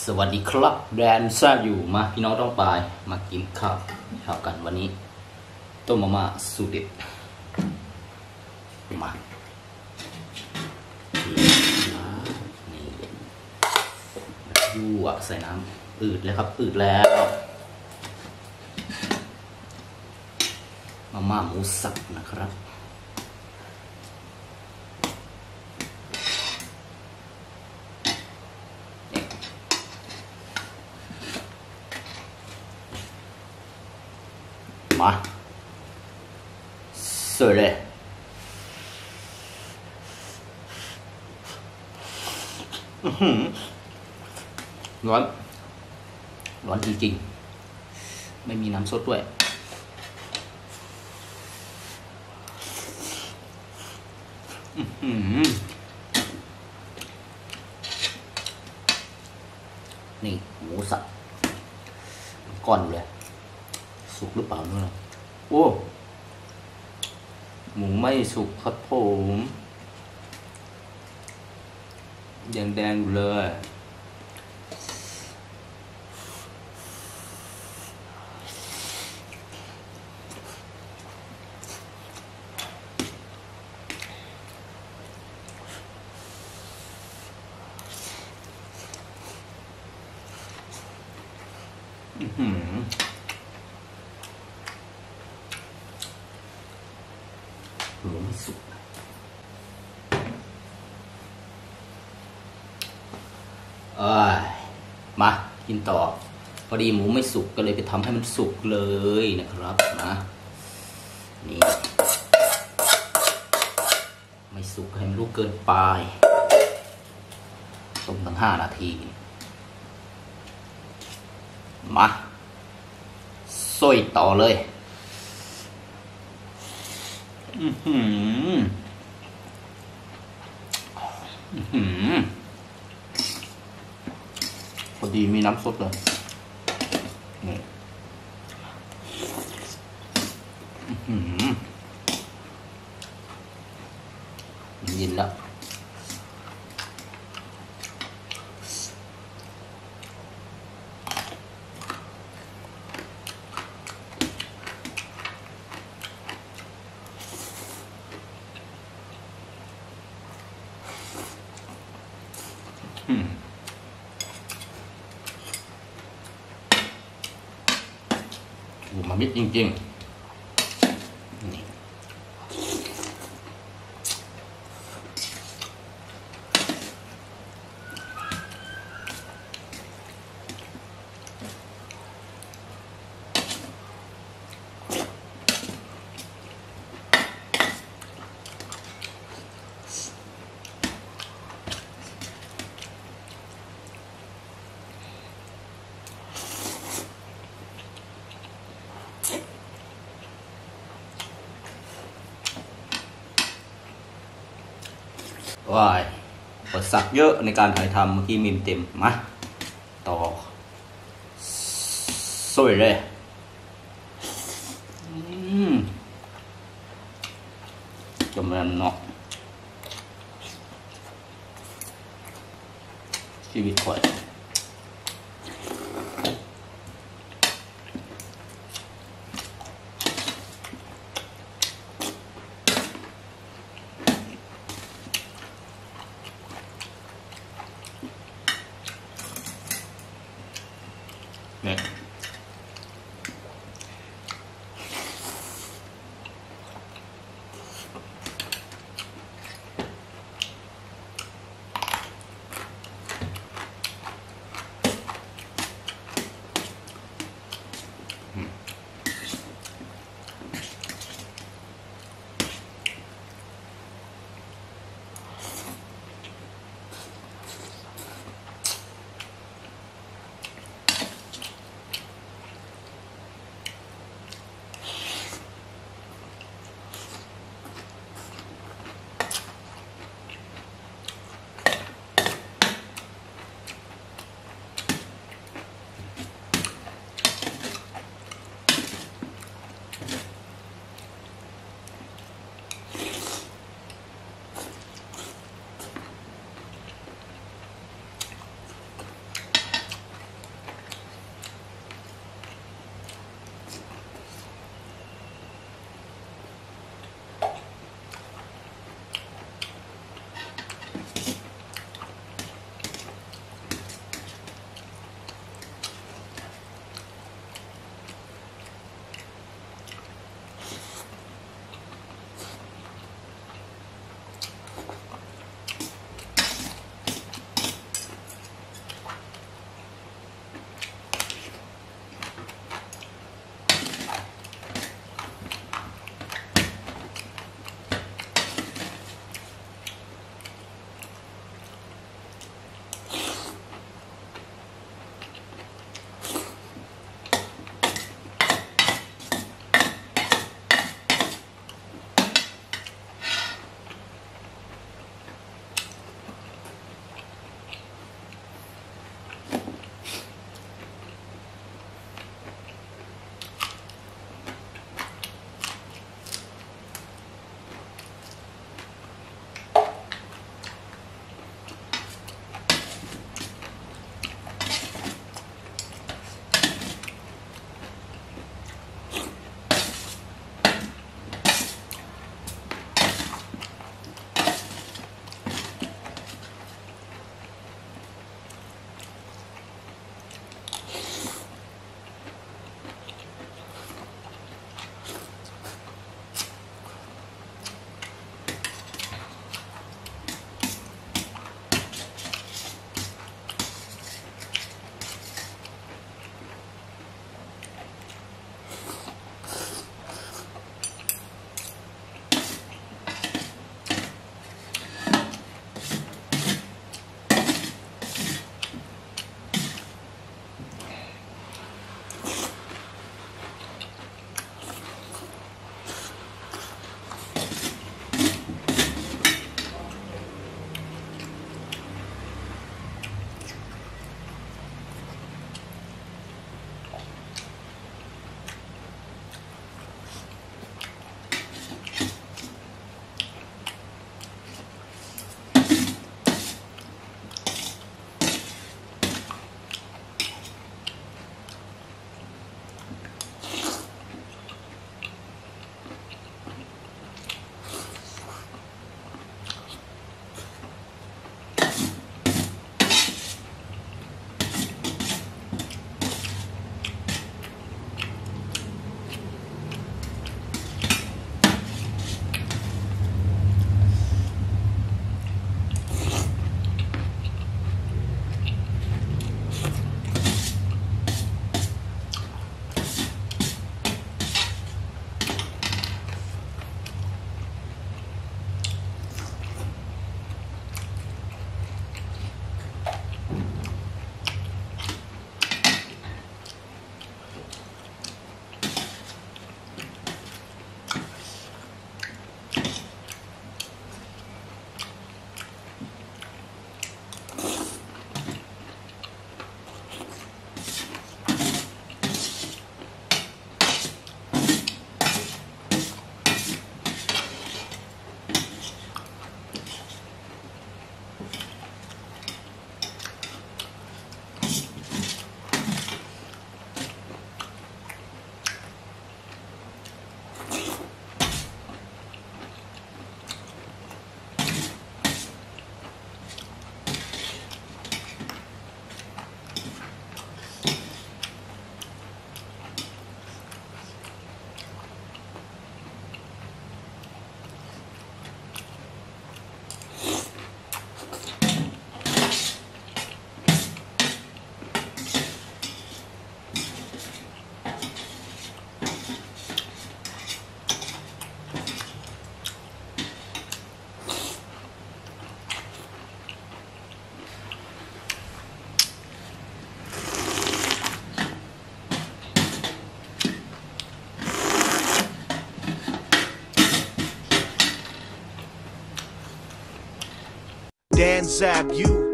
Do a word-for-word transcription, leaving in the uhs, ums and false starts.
สวัสดีครับแดนแซบอยู่มาพี่น้องต้องไปมากินข้าวข้าวกันวันนี้ต้มมาม่าสูตรเด็ดมานี่ยั่วใส่น้ำอืดเลยครับอืดแล้วมาม่าหมูสับนะครับมาเสิร์ฟเลยร้อนร้อนจริงๆไม่มีน้ำซดด้วยนี่หมูสับก้อนเลยสุกหรือเปล่าเนี่ยโอ้หมูไม่สุกครับผมยังแดงอยู่เลยอือหมูไม่สุกเอ้ยมากินต่อพอดีหมูไม่สุกก็เลยไปทำให้มันสุกเลยนะครับนะนี่ไม่สุกให้มันลูกเกินไปต้มตั้งห้านาทีมาซอยต่อเลยอือหืออือหือพอดีมีน้ำซดเลยนี่อือหือเย็นแล้วมามิดจริงๆนี่ว้ายปวดสักเยอะในการถ่ายทำเมื่อกี้มิมเต็มมาต่อสวยเลยจำเป็นเนาะชีวิตข่อยเนี่ย Dan Zab, you